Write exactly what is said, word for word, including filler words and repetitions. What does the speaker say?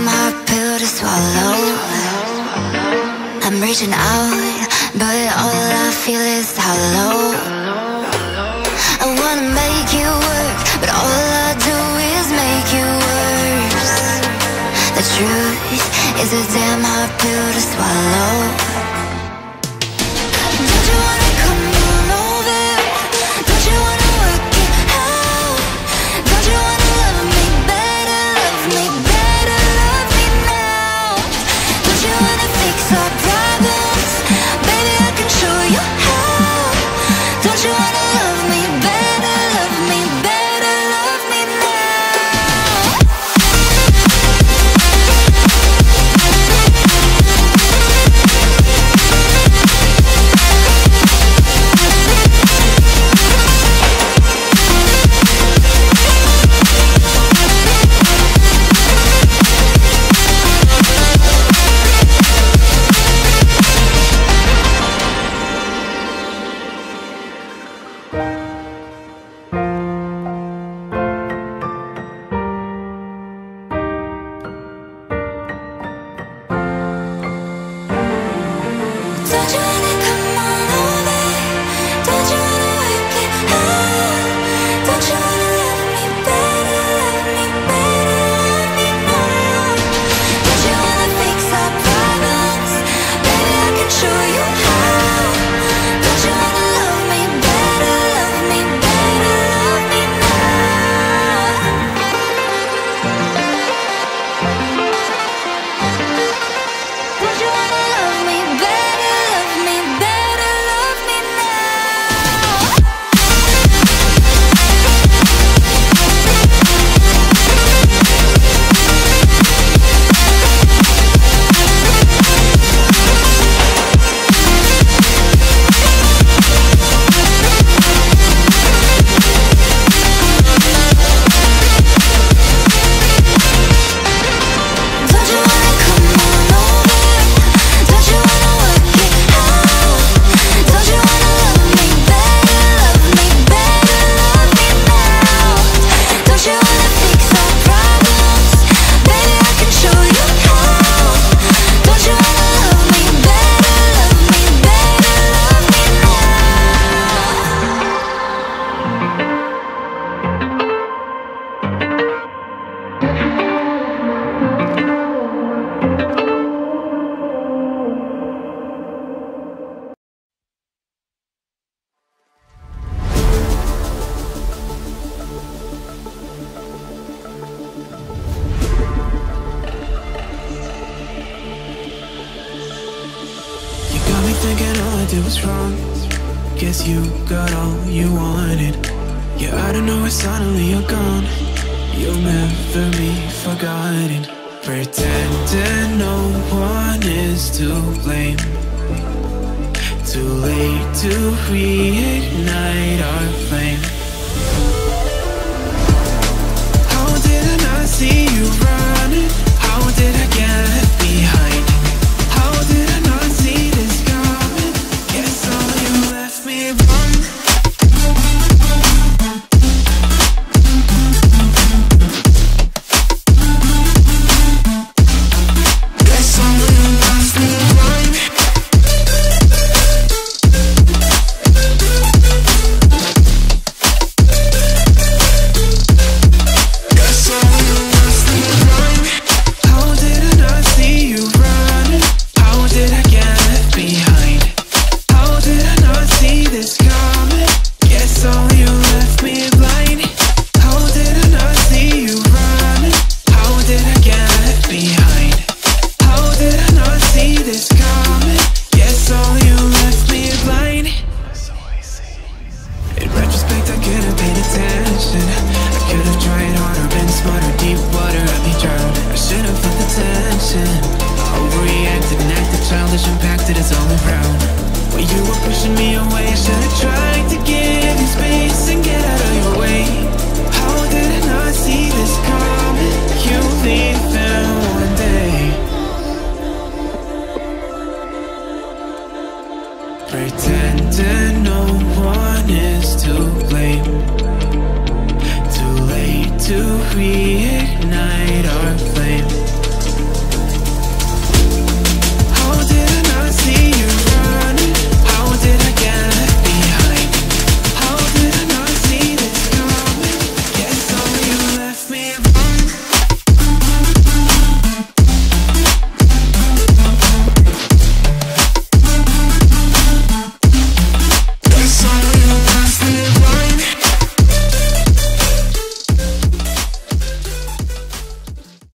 damn hard pill to swallow. I'm reaching out, but all I feel is hollow. I wanna make you work, but all I do is make you worse. The truth is a damn hard pill to swallow. Don't you wanna come on over? Don't you wanna work it out? Don't you wanna love me better, love me better, love me now? Don't you wanna fix our problems? Baby, I can show you how. Don't you wanna love me better, love me better, love me now? Don't you wanna come on over? Don't you wanna work it out? Don't you wanna love me better, love me better, love me now? Don't you wanna fix our problems? Baby, I can show you how. Don't you wanna love me better, love me better, love me now? Don't you wanna love me better, love me better, love me now? Don't you wanna come on over? Don't you wanna work it out? Don't you wanna love me better, love me better, love me now? Don't you wanna fix our problems? Baby, I can show you how. Don't you wanna love me better, love me better, love me You got me thinking all I did was wrong. Guess you got all you wanted. Yeah, I don't know why suddenly you're gone. You'll never be forgotten. Pretending no one is to blame. Too late to reignite our flame. How did I not see you running? How did I get left behind? How did I not see this coming? Guess all you left me wrong. Guess all you left me wrong. Guess all you left me wrong. How did I not see you running? How did I get left behind? How did I not see this coming? Guess all you left me blind. How did I not see you running? How did I get left behind? How did I not see this coming? Guess all you left me blind. In retrospect, I could have paid attention. I could have tried harder, been smarter. Deep water, I'd be drowned. I should have felt the tension. I overreacted and acted childish, impacted, it's all around. When you were pushing me away, I should have tried to give you space and get out of your way. How did I not see this coming? You leaving one day. Pretending no one is to blame. Too late to reignite our flame.